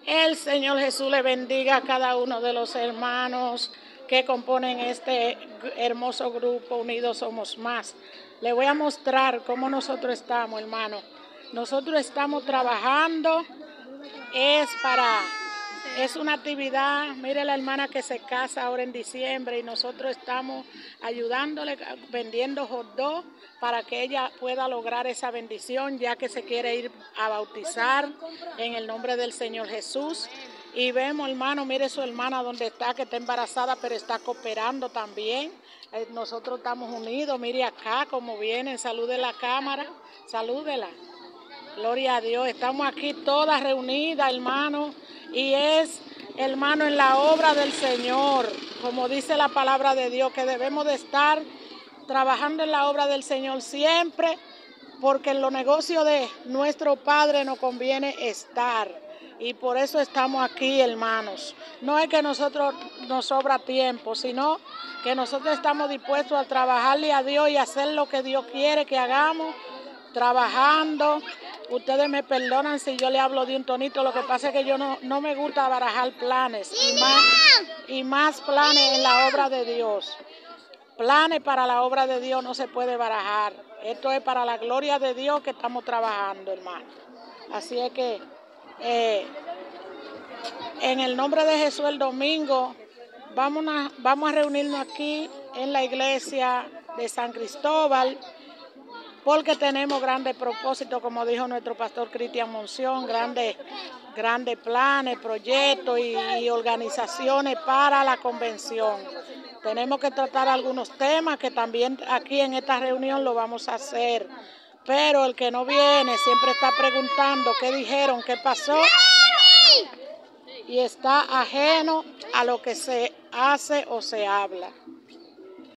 El Señor Jesús le bendiga a cada uno de los hermanos que componen este hermoso grupo Unidos Somos Más. Le voy a mostrar cómo nosotros estamos, hermano. Nosotros estamos trabajando, es una actividad. Mire la hermana que se casa ahora en diciembre y nosotros estamos ayudándole, vendiendo hot dog para que ella pueda lograr esa bendición, ya que se quiere ir a bautizar en el nombre del Señor Jesús. Y vemos, hermano, mire su hermana donde está, que está embarazada, pero está cooperando también. Nosotros estamos unidos. Mire acá cómo vienen, salude la cámara, salúdela. Gloria a Dios, estamos aquí todas reunidas, hermano, y es, hermano, en la obra del Señor, como dice la palabra de Dios, que debemos de estar trabajando en la obra del Señor siempre, porque en los negocios de nuestro Padre nos conviene estar, y por eso estamos aquí, hermanos. No es que nosotros nos sobra tiempo, sino que nosotros estamos dispuestos a trabajarle a Dios y hacer lo que Dios quiere que hagamos, trabajando. Ustedes me perdonan si yo le hablo de un tonito, lo que pasa es que yo no me gusta barajar planes y más planes en la obra de Dios. Planes para la obra de Dios no se puede barajar. Esto es para la gloria de Dios que estamos trabajando, hermano. Así es que en el nombre de Jesús el domingo vamos a reunirnos aquí en la iglesia de San Cristóbal, porque tenemos grandes propósitos, como dijo nuestro pastor Cristian Monción, grandes planes, proyectos y organizaciones para la convención. Tenemos que tratar algunos temas que también aquí en esta reunión lo vamos a hacer. Pero el que no viene siempre está preguntando qué dijeron, qué pasó, y está ajeno a lo que se hace o se habla.